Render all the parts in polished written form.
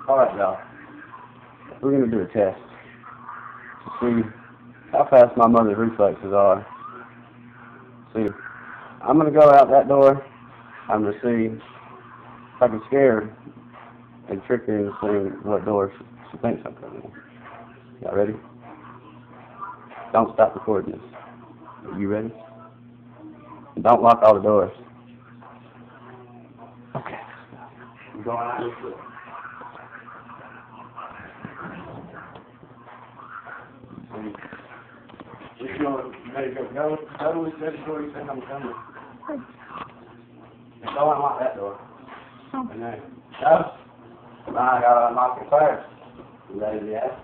Alright, y'all. We're going to do a test to see how fast my mother's reflexes are. See, I'm going to go out that door. I'm going to see if I can scare her and trick her into seeing what door she thinks I'm coming in. Y'all ready? Don't stop recording this. Are you ready? Don't lock all the doors. Okay. I'm going out this door. If you're ready to go to which door you think I'm coming. And go unlock that door. And then go. Now I gotta unlock it first. You ready yet?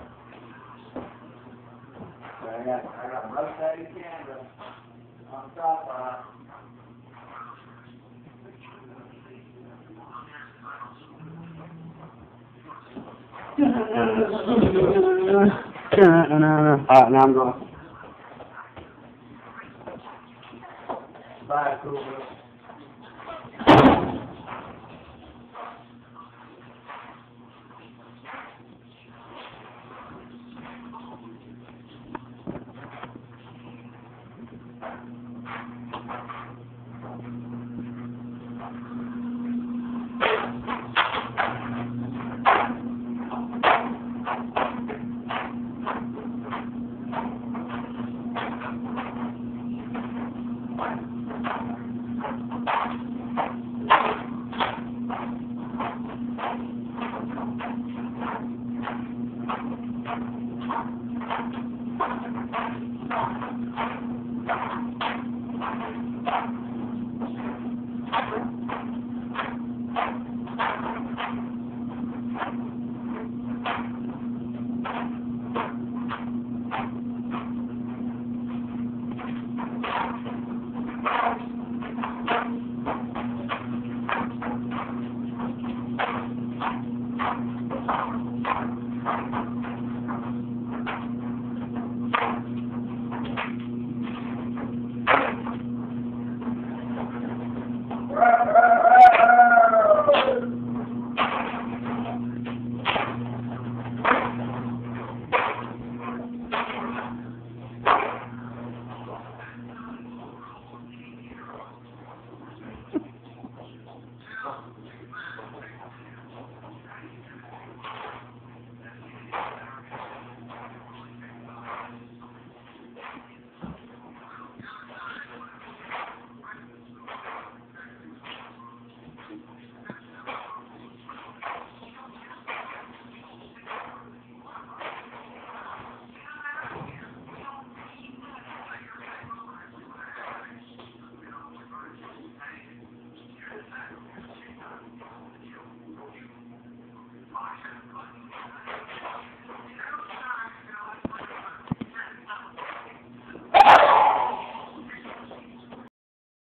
I got a rotating camera on top. Alright, now I'm going. Bye, cool.